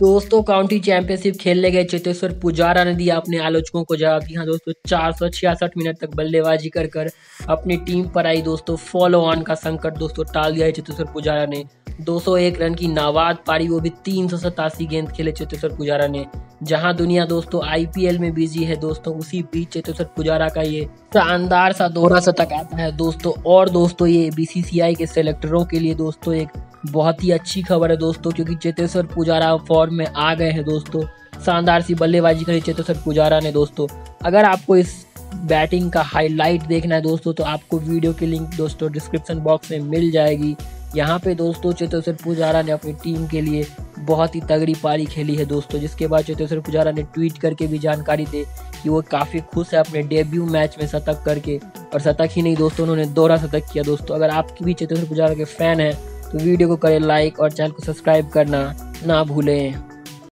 दोस्तों county championship खेलने गए चेतेश्वर पुजारा ने दिया अपने आलोचकों को जवाब। जी हाँ दोस्तों, 466 मिनट तक बल्लेबाजी कर कर अपनी टीम पर आई दोस्तों फॉलो ऑन का संकट दोस्तों टाल दिया है चेतेश्वर पुजारा ने। 201 रन की नाबाद पारी, वो भी 387 गेंद खेले चेतेश्वर पुजारा ने। जहां दुनिया दोस्तों आईपीएल में बिजी है दोस्तों, उसी बीच चेतेश्वर पुजारा का ये शानदार सा दोहरा शतक आता है दोस्तों। और दोस्तों ये बीसीसीआई के सेलेक्टरों के लिए दोस्तों एक बहुत ही अच्छी खबर है दोस्तों, क्योंकि चेतेश्वर पुजारा फॉर्म में आ गए हैं दोस्तों। शानदार सी बल्लेबाजी करी चेतेश्वर पुजारा ने दोस्तों। अगर आपको इस बैटिंग का हाईलाइट देखना है दोस्तों, तो आपको वीडियो की लिंक दोस्तों डिस्क्रिप्शन बॉक्स में मिल जाएगी। यहाँ पे दोस्तों चेतेश्वर पुजारा ने अपनी टीम के लिए बहुत ही तगड़ी पारी खेली है दोस्तों, जिसके बाद चेतेश्वर पुजारा ने ट्वीट करके भी जानकारी दी कि वो काफ़ी खुश है अपने डेब्यू मैच में शतक करके। और शतक ही नहीं दोस्तों, उन्होंने दोहरा शतक किया दोस्तों। अगर आपकी भी चेतेश्वर पुजारा के फैन हैं तो वीडियो को करें लाइक और चैनल को सब्सक्राइब करना ना भूलें।